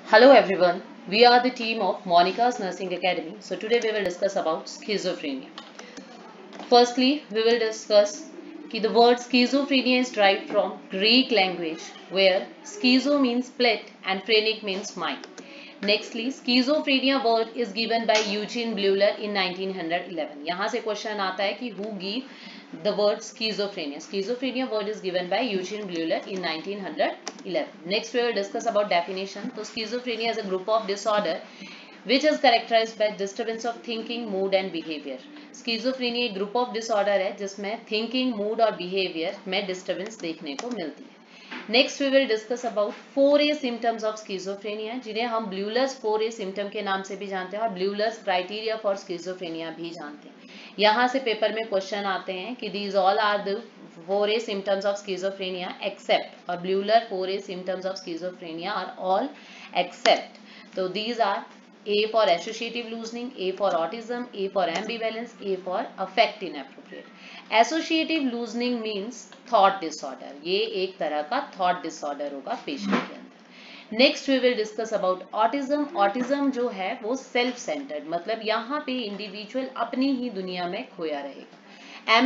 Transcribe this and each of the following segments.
Hello everyone, we are the team of Monica's Nursing Academy. So today we will discuss about schizophrenia. Firstly, we will discuss that the word schizophrenia is derived from Greek language where schizo means split and phrenic means mind. Nextly, schizophrenia word is given by Eugene Bleuler in 1911. यहाँ से question आता है कि who gave the word schizophrenia. Schizophrenia word is given by Eugene Bleuler in 1911. Next we will discuss about definition. So schizophrenia is a group of disorder which is characterized by disturbance of thinking, mood and behavior. Schizophrenia एक group of disorder है जिसमें thinking, mood और behavior में disturbance देखने को मिलती है. Next we will discuss about 4A symptoms of schizophrenia जिन्हें हम ब्ल्यूलर्स 4A सिम्टम के नाम से भी जानते हैं और ब्ल्यूलर्स क्राइटेरिया फॉर स्किजोफ्रेनिया भी जानते हैं. यहाँ से पेपर में क्वेश्चन आते हैं कि these all are the 4A symptoms of schizophrenia except और Bleuler 4A symptoms of schizophrenia are all except. तो these are A for associative loosening, A for autism, A for ambivalence, A for affect inappropriate. Associative loosening means thought disorder. ये एक तरह का thought disorder होगा patient के अंदर. Next we will discuss about autism. Autism जो है वो सेल्फ सेंटर्ड मतलब यहाँ पे इंडिविजुअल अपनी ही दुनिया में खोया रहेगा.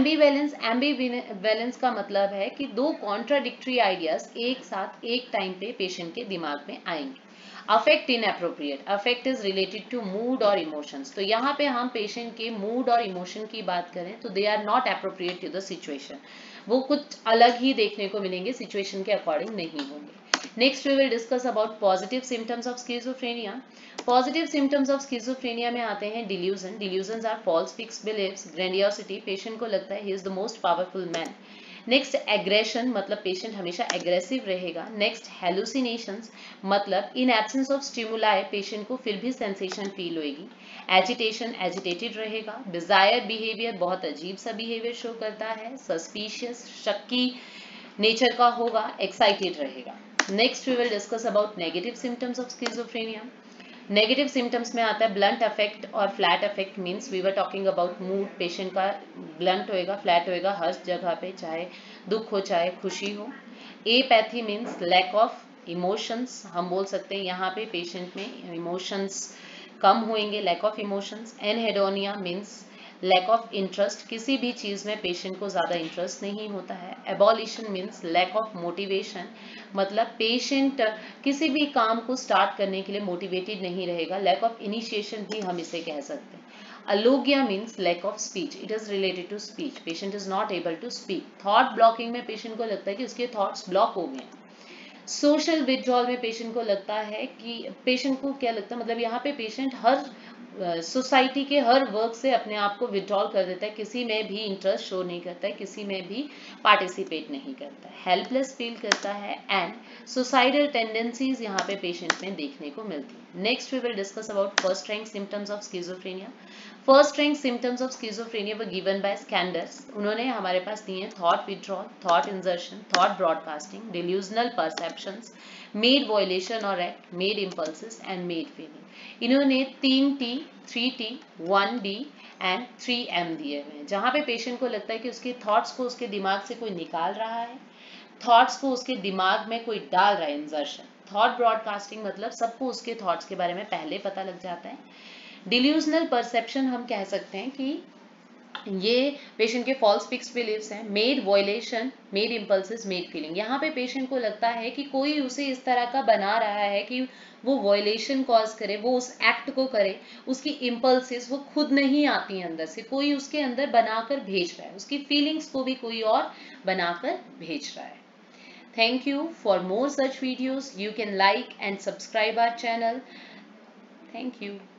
एम्बीवैलेंस का मतलब है कि दो कॉन्ट्राडिक्टरी आइडियाज एक साथ एक टाइम पे पेशेंट के दिमाग में आएंगे. Affect inappropriate. Affect is related to mood और इमोशंस. तो यहाँ पे हम पेशेंट के मूड और इमोशन की बात करें तो they are not appropriate to the situation. वो कुछ अलग ही देखने को मिलेंगे, सिचुएशन के अकॉर्डिंग नहीं होंगे. Next we will discuss about positive symptoms of schizophrenia. Positive symptoms of schizophrenia में आते हैं delusion. Delusions are false fixed beliefs, grandiosity. Patient को लगता है he is the most powerful man. Next aggression मतलब पेशेंट हमेशा एग्रेसिव रहेगा. नेक्स्ट हेलुसिनेशंस मतलब in absence of stimuli patient को फिर भी सेंसेशन फील होगी. एजिटेशन एजिटेटेड रहेगा. डिजायर बिहेवियर बहुत अजीब सा बिहेवियर शो करता है. सस्पिशियस शक्की नेचर का होगा. एक्साइटेड रहेगा. Next we will discuss about negative symptoms of schizophrenia. Negative symptoms में आता है ब्लंट अफेक्ट और flat affect. Means we were talking about mood. Patient का ब्लंट होएगा, फ्लैट होएगा हर जगह पे, चाहे दुख हो चाहे खुशी हो. Apathy means lack of emotions. हम बोल सकते हैं यहाँ पे पेशेंट में इमोशंस कम होंगे, lack of emotions. Anhedonia means lack of interest. किसी भी चीज़ में पेशेंट को ज़्यादा इंटरेस्ट नहीं होता है. Abolition means lack of motivation मतलब पेशेंट किसी भी काम को स्टार्ट करने के लिए मोटिवेटेड नहीं रहेगा. लैक ऑफ इनिशिएशन भी हम इसे कह सकते हैं. Alogia means lack of speech. It is related to speech. Patient is not able to speak. Thought blocking में पेशेंट को लगता है कि उसके थॉट्स ब्लॉक हो गए. सोशल विड्रॉल में पेशेंट को लगता है कि पेशेंट को क्या लगता है मतलब यहाँ पे पेशेंट हर सोसाइटी के हर वर्क से अपने आप को विड्रॉल कर देता है. किसी में भी इंटरेस्ट शो नहीं करता है, किसी में भी पार्टिसिपेट नहीं करता है. हेल्पलेस फील करता है एंड सुसाइडल टेंडेंसीज यहाँ पे पेशेंट में देखने को मिलती है. Next we will discuss about first rank symptoms of schizophrenia. First rank symptoms of schizophrenia were given by Scanders. उन्होंने हमारे पास दिए हैं thought withdrawal, thought insertion, thought broadcasting, delusional perceptions, made violation और act, made impulses and made feeling. इन्होंने 3T, 3T, 1D and 3M दिए हुए हैं. जहाँ पे पेशेंट को लगता है कि उसके थॉट्स को उसके दिमाग से कोई निकाल रहा है, थॉट्स को उसके दिमाग में कोई डाल रहा है. इंजर्शन. थॉट ब्रॉडकास्टिंग मतलब सबको उसके थॉट्स के बारे में पहले पता लग जाता है. डिल्यूजनल परसेप्शन हम कह सकते हैं कि ये पेशेंट के फॉल्स फिक्स्ड बिलीव्स हैं. Made violation, made impulses, made feeling. यहाँ पे पेशेंट को लगता है कि कोई उसे इस तरह का बना रहा है कि वो वॉयलेशन कॉज करे, वो उस एक्ट को करे. उसकी इम्पल्सिस वो खुद नहीं आती हैं अंदर से, कोई उसके अंदर बनाकर भेज रहा है. उसकी फीलिंग्स को भी कोई और बनाकर भेज रहा है. Thank you. For more such videos, you can like and subscribe our channel. Thank you.